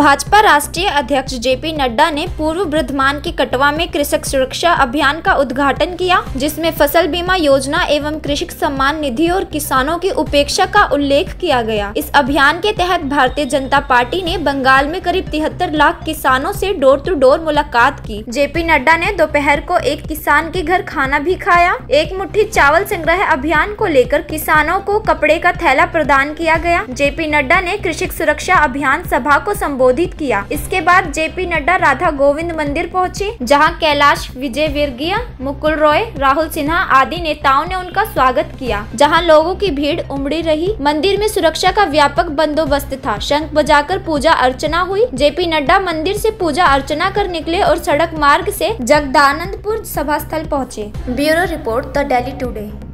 भाजपा राष्ट्रीय अध्यक्ष जेपी नड्डा ने पूर्व वर्धमान के कटवा में कृषक सुरक्षा अभियान का उद्घाटन किया, जिसमें फसल बीमा योजना एवं कृषक सम्मान निधि और किसानों की उपेक्षा का उल्लेख किया गया। इस अभियान के तहत भारतीय जनता पार्टी ने बंगाल में करीब 73 लाख किसानों से डोर टू डोर मुलाकात की। जेपी नड्डा ने दोपहर को एक किसान के घर खाना भी खाया। एक मुट्ठी चावल संग्रह अभियान को लेकर किसानों को कपड़े का थैला प्रदान किया गया। जेपी नड्डा ने कृषक सुरक्षा अभियान सभा को संबोधित किया। इसके बाद जेपी नड्डा राधा गोविंद मंदिर पहुंचे, जहां कैलाश विजयवर्गीय, मुकुल रॉय, राहुल सिन्हा आदि नेताओं ने उनका स्वागत किया। जहां लोगों की भीड़ उमड़ी रही। मंदिर में सुरक्षा का व्यापक बंदोबस्त था। शंख बजाकर पूजा अर्चना हुई। जेपी नड्डा मंदिर से पूजा अर्चना कर निकले और सड़क मार्ग से जगदानंदपुर सभा स्थल पहुँचे। Bureau report, the daily today.